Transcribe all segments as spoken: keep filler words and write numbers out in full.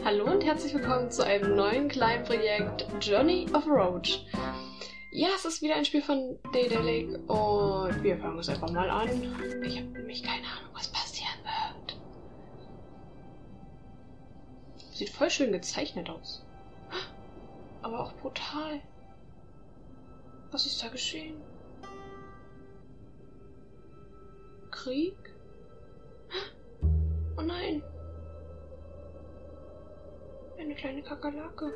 Hallo und herzlich willkommen zu einem neuen kleinen Projekt Journey of Roach. Ja, es ist wieder ein Spiel von Daedalic und wir fangen es einfach mal an. Ich habe nämlich keine Ahnung, was passieren wird. Sieht voll schön gezeichnet aus. Aber auch brutal. Was ist da geschehen? Krieg? Oh nein! Eine kleine Kakerlake.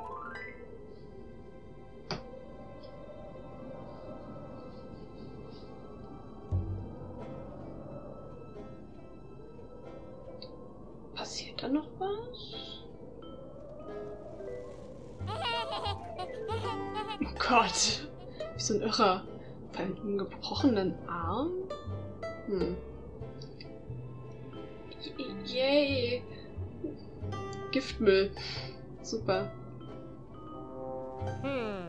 Passiert da noch was? Oh Gott! Wie so ein Irrer. Bei einem gebrochenen Arm? Hm. Yay! Giftmüll. Super. Hm.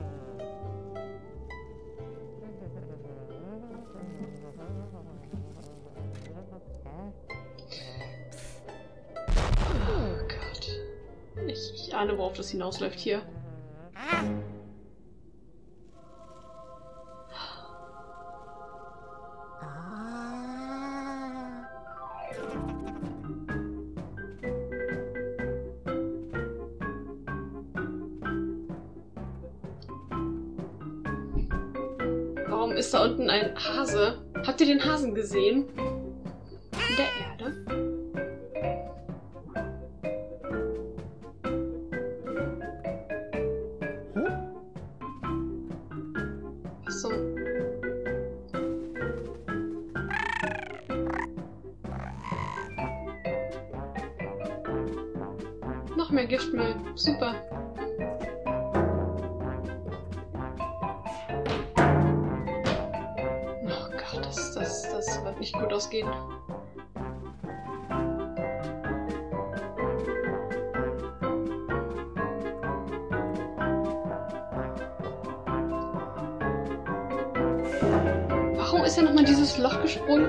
Oh Gott. Ich, ich ahne, worauf das hinausläuft hier. Warum ist da unten ein Hase? Habt ihr den Hasen gesehen? In der Erde? Was so? Noch mehr Giftmüll. Super. Das, das wird nicht gut ausgehen. Warum ist er nochmal dieses Loch gesprungen?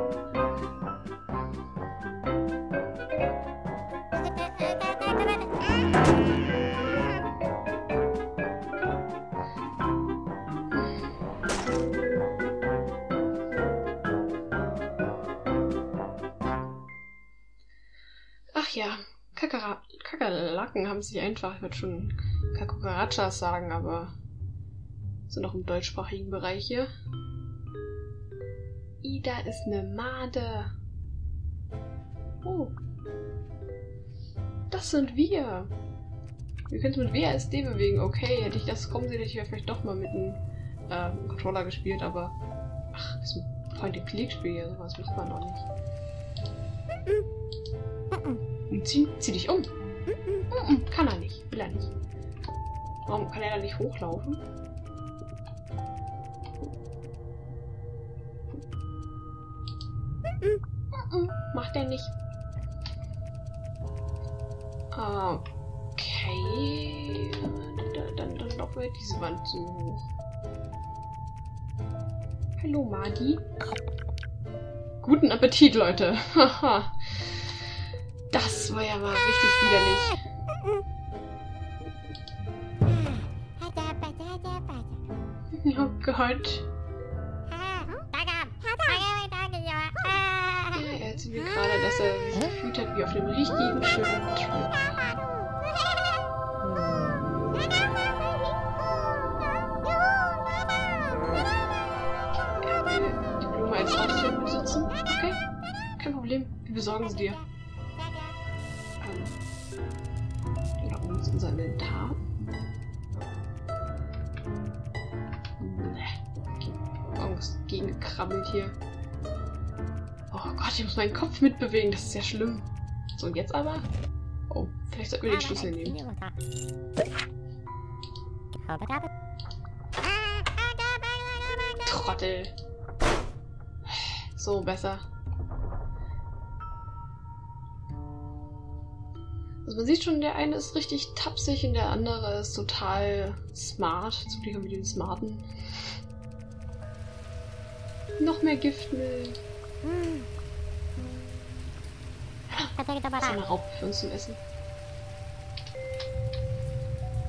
Ach ja, Kakara Kakerlaken haben sich einfach, ich würde schon Kakukarachas sagen, aber sind noch im deutschsprachigen Bereich hier. Ida ist eine Made. Oh. Das sind wir. Wir können es mit W A S D bewegen. Okay, hätte ich das kommen sehen, hätte ich vielleicht doch mal mit einem äh, Controller gespielt, aber ach, das ist ein Point-and-Click-Spiel hier, sowas macht man noch nicht. Zieh, zieh dich um. Kann er nicht. Will er nicht. Warum kann er da nicht hochlaufen? Macht er nicht. Okay. Dann, dann laufen wir diese Wand so hoch. Hallo, Madi. Guten Appetit, Leute. Haha. Das war ja mal richtig widerlich. Oh Gott. Ja, er erzählt mir gerade, dass er sich gefühlt hat wie auf dem richtigen schönen Trip. Er will die Blume als Haustier besitzen. Okay, kein Problem. Wir besorgen sie dir. Da oben ist unser Inventar. Irgendwas gegengekrabbelt hier. Oh Gott, ich muss meinen Kopf mitbewegen. Das ist ja schlimm. So, und jetzt aber? Oh, vielleicht sollten wir den Schlüssel nehmen. Trottel. So, besser. Also man sieht schon, der eine ist richtig tapsig und der andere ist total smart. Zum Glück haben wir den Smarten. Noch mehr Giftmüll. Das ist eine Raupe für uns zum Essen.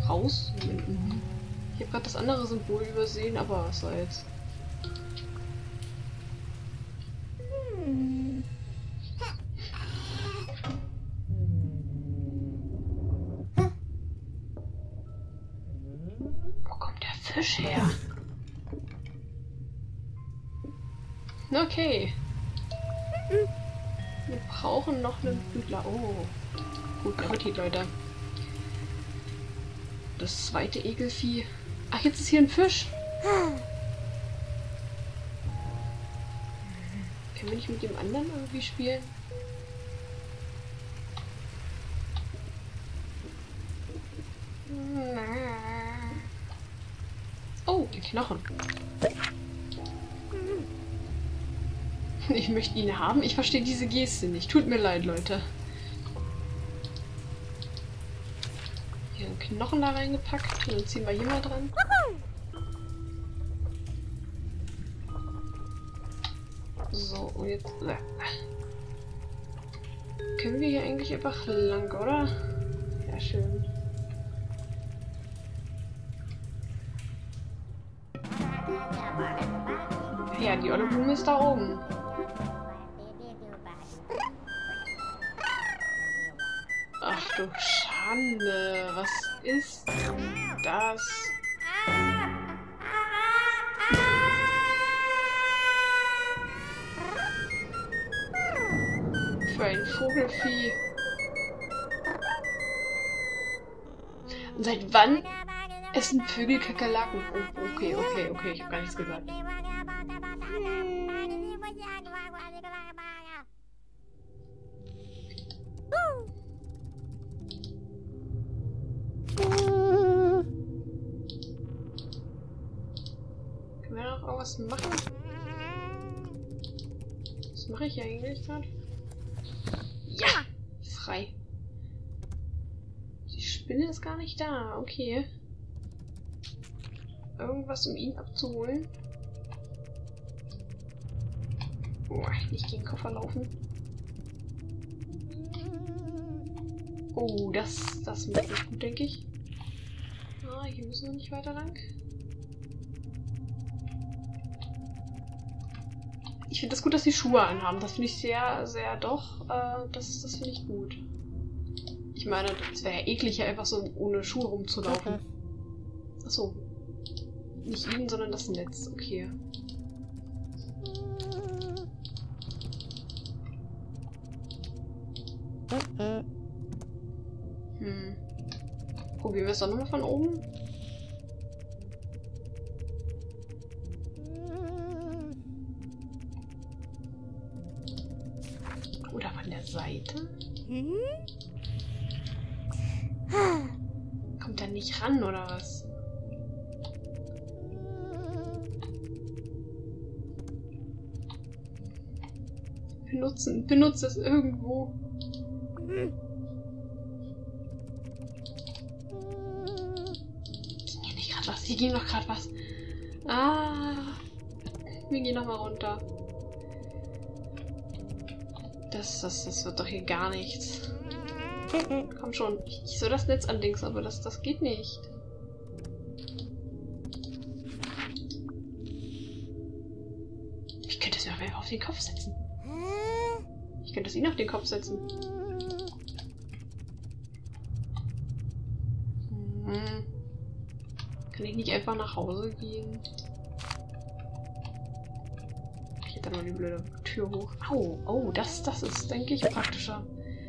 Raus. Ich habe gerade das andere Symbol übersehen, aber was soll's. Wo kommt der Fisch her? Okay. Wir brauchen noch einen Bügler. Oh. Guten Appetit, Leute. Das zweite Ekelvieh. Ach, jetzt ist hier ein Fisch. Können wir nicht mit dem anderen irgendwie spielen? Oh, die Knochen. Ich möchte ihn haben. Ich verstehe diese Geste nicht. Tut mir leid, Leute. Hier einen Knochen da reingepackt. Und dann ziehen wir hier mal dran. So, und jetzt... Können wir hier eigentlich einfach lang, oder? Ja, schön. Ja, die olle Blume ist da oben. Ach du Schande, was ist das? Für ein Vogelvieh. Und seit wann essen Vögel Kakerlaken? Oh, okay, okay, okay, ich habe gar nichts gesagt. Können wir noch irgendwas machen? Was mache ich hier eigentlich gerade? Ja! Frei. Die Spinne ist gar nicht da. Okay. Irgendwas, um ihn abzuholen. Oh, nicht gegen den Koffer laufen. Oh, das, das wird nicht gut, denke ich. Ah, hier müssen wir nicht weiter lang. Ich finde das gut, dass sie Schuhe anhaben. Das finde ich sehr, sehr doch. Äh, das das finde ich gut. Ich meine, es wäre ja eklig, einfach so ohne Schuhe rumzulaufen. Achso. Nicht ihn, sondern das Netz. Okay. Hm. Probieren wir es doch nochmal von oben. Oder von der Seite? Kommt er nicht ran, oder was? Benutzen, benutzt es irgendwo. Ging hier nicht gerade was? Hier ging noch gerade was. Ah. Wir gehen nochmal runter. Das, das, das wird doch hier gar nichts. Komm schon. Ich soll das Netz andings, aber das, das geht nicht. Ich könnte es mir einfach auf den Kopf setzen. Ich könnte es ihn auf den Kopf setzen. Hm. Kann ich nicht einfach nach Hause gehen? Ich hätte mal die blöde Tür hoch. Au, oh, das, das ist, denke ich, praktischer.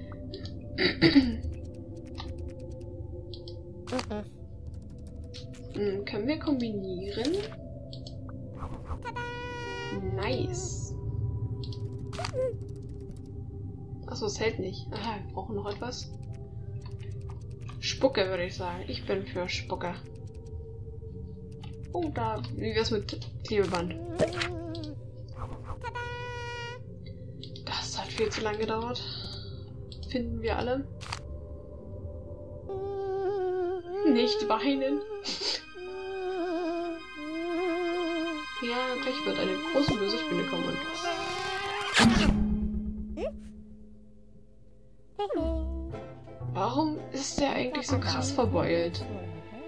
hm, können wir kombinieren? Nice. Achso, es hält nicht. Aha, wir brauchen noch etwas. Spucke, würde ich sagen. Ich bin für Spucke. Oh, da. Wie wär's mit Klebeband? Das hat viel zu lange gedauert. Finden wir alle. Nicht weinen. Ja, gleich wird eine große böse Spinne kommen und warum ist der eigentlich so krass verbeult?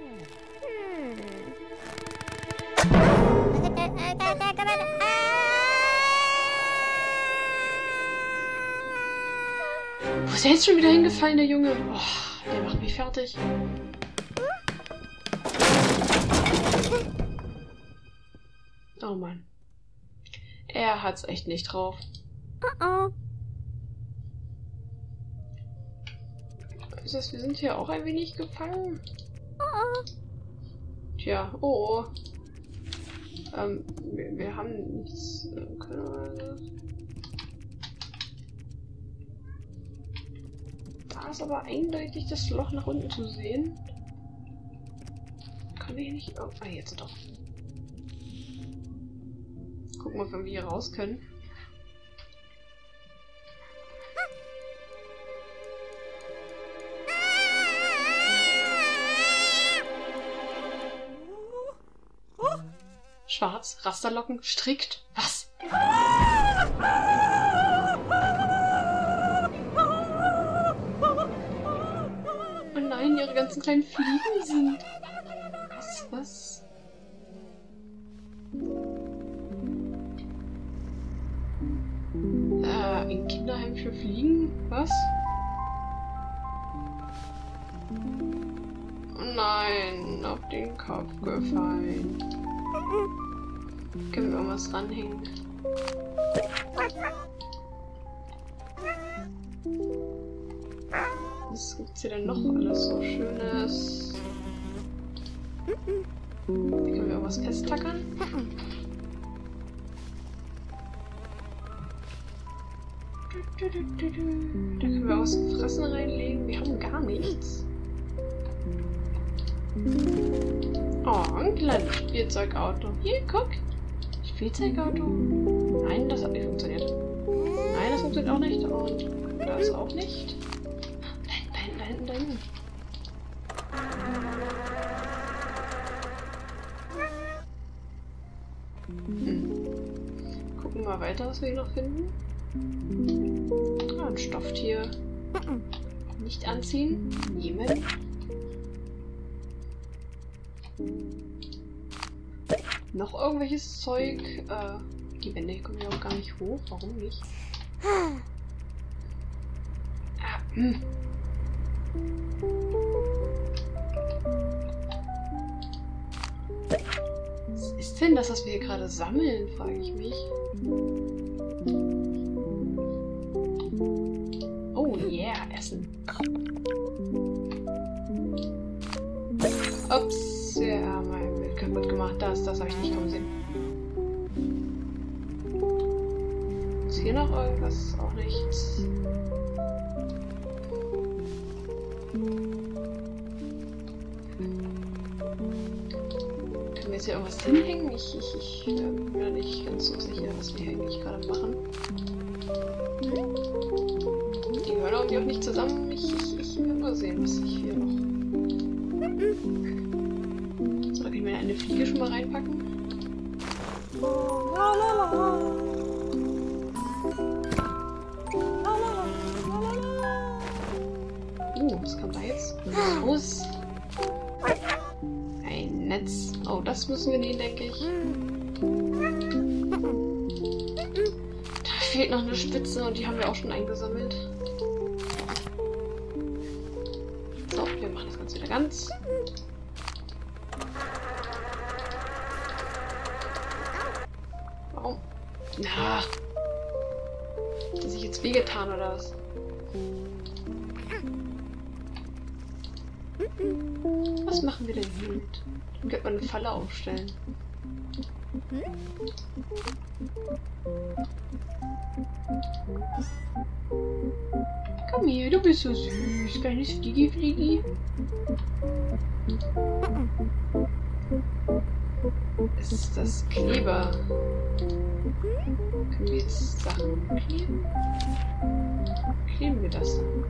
Wo ist der jetzt schon wieder hingefallen, der Junge? Oh, der macht mich fertig. Oh Mann. Er hat's echt nicht drauf. Oh. Das heißt, wir sind hier auch ein wenig gefangen. Oh. Tja, oh. Ähm, wir, wir haben nichts. Äh, können wir... Da ist aber eindeutig das Loch nach unten zu sehen. Können wir hier nicht... Oh, ah, jetzt doch. Gucken wir, ob wir hier raus können. Schwarz, Rasterlocken, strickt. Was? Oh nein, ihre ganzen kleinen Fliegen sind... Was, was? Äh, ein Kinderheim für Fliegen? Was? Oh nein, auf den Kopf gefallen. Können wir irgendwas ranhängen? Was gibt's hier denn noch alles so Schönes? Hier können wir irgendwas festtackern? Da können wir was zum Fressen reinlegen. Wir haben gar nichts. Oh, ein kleines Spielzeugauto. Hier, guck. Spielzeugauto. Nein, das hat nicht funktioniert. Nein, das funktioniert auch nicht. Und das auch nicht. Da hinten, da hinten, da hinten, da hinten. Hm. Gucken wir mal weiter, was wir hier noch finden. Ah, ein Stofftier. Nicht anziehen. Nehmen. Noch irgendwelches Zeug? Äh, die Wände hier kommen ja auch gar nicht hoch. Warum nicht? Ah, hm. Was ist denn das, was wir hier gerade sammeln, frage ich mich. Oh yeah, Essen. Ups, ja, mein Bild kaputt gemacht. Das, das habe ich nicht kommen sehen. Ist hier noch irgendwas? Auch nichts. Können wir jetzt hier irgendwas hinhängen? Ich, ich, ich äh, bin mir nicht ganz so sicher, was wir hier eigentlich gerade machen. Die gehören irgendwie auch nicht zusammen. Ich, ich, ich will mal sehen, was ich hier noch... So, da können wir eine Fliege schon mal reinpacken. Oh, was kommt da jetzt? Raus! Ein Netz. Oh, das müssen wir nehmen, denke ich. Da fehlt noch eine Spitze und die haben wir auch schon eingesammelt. So, wir machen das Ganze wieder ganz. Warum? Na. Hat er sich jetzt wehgetan oder was? Was machen wir denn hiermit? Dann könnte man eine Falle aufstellen. Komm her, du bist so süß, kleines Fliegi-Fliegi. Ist das Kleber? Können wir jetzt Sachen kleben? Kleben wir das dann?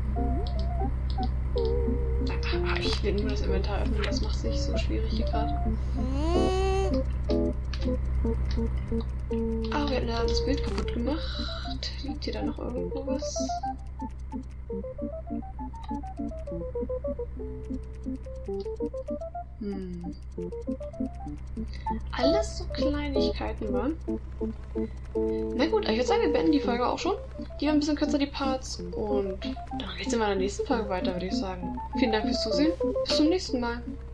Ah, ich will nur das Inventar öffnen, das macht sich so schwierig hier gerade. Ah, wir hatten ja das Bild kaputt gemacht. Liegt hier da noch irgendwo was? Hm. Alles so Kleinigkeiten. unten waren. Na gut, ich würde sagen, wir beenden die Folge auch schon. Die war ein bisschen kürzer, die Parts. Und dann geht's in meiner nächsten Folge weiter, würde ich sagen. Vielen Dank fürs Zusehen. Bis zum nächsten Mal.